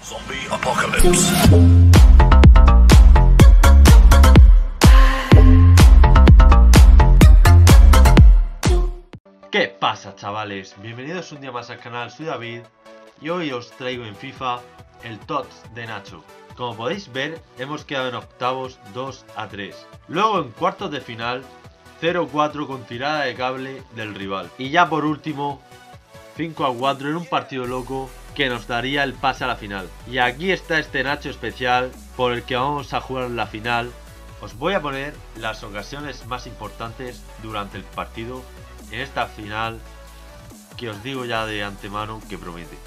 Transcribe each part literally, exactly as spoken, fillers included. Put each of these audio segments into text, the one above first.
Zombie Apocalypse. ¿Qué pasa, chavales? Bienvenidos un día más al canal, soy David y hoy os traigo en FIFA el T O T S de Nacho. Como podéis ver, hemos quedado en octavos dos a tres. Luego en cuartos de final cero a cuatro con tirada de cable del rival. Y ya por último cinco a cuatro en un partido loco que nos daría el pase a la final. Y aquí está este Nacho especial por el que vamos a jugar la final. Os voy a poner las ocasiones más importantes durante el partido en esta final, que os digo ya de antemano que promete.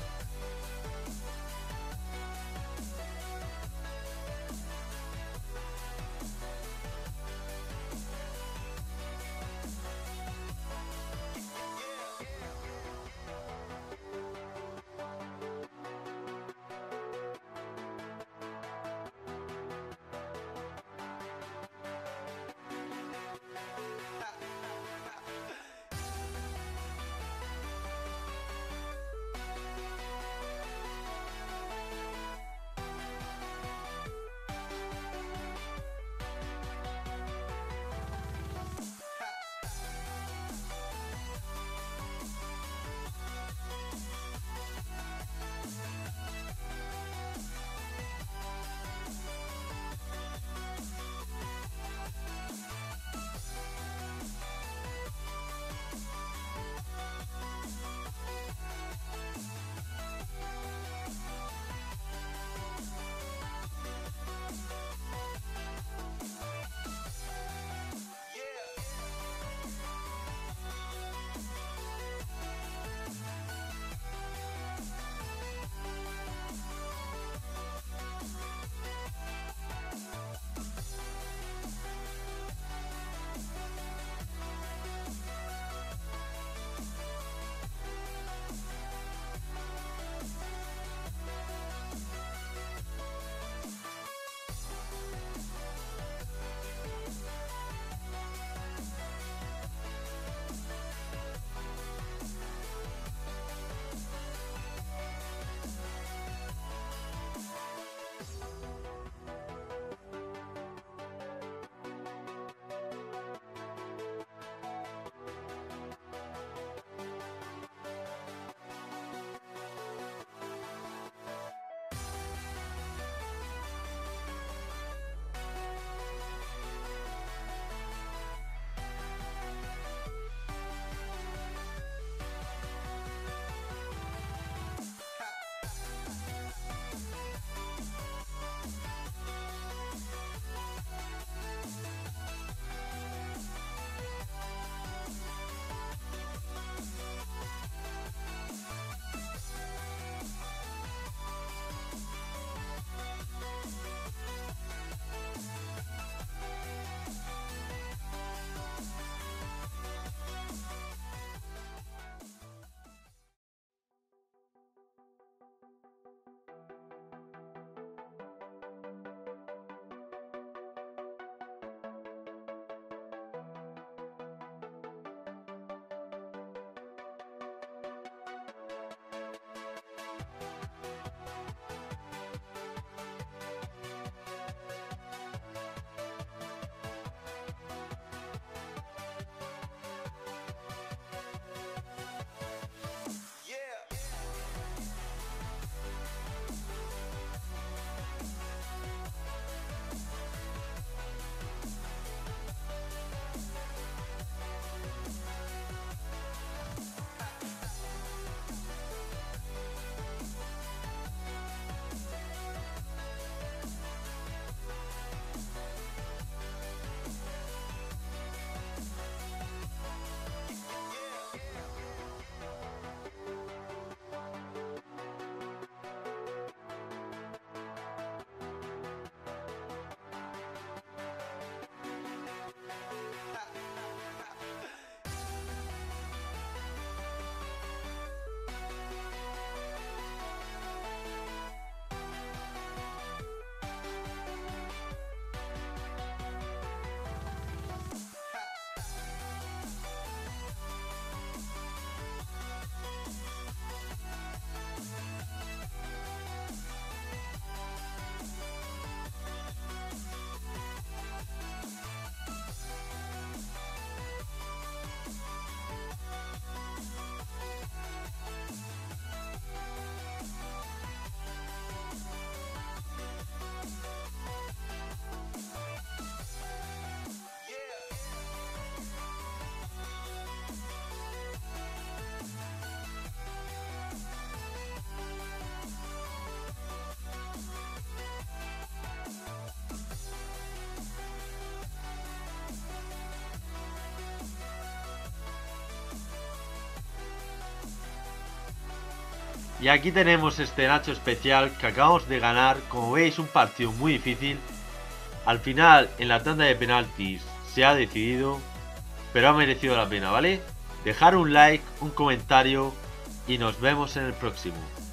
Y aquí tenemos este Nacho especial que acabamos de ganar. Como veis, un partido muy difícil. Al final, en la tanda de penaltis se ha decidido, pero ha merecido la pena, ¿vale? Dejar un like, un comentario y nos vemos en el próximo.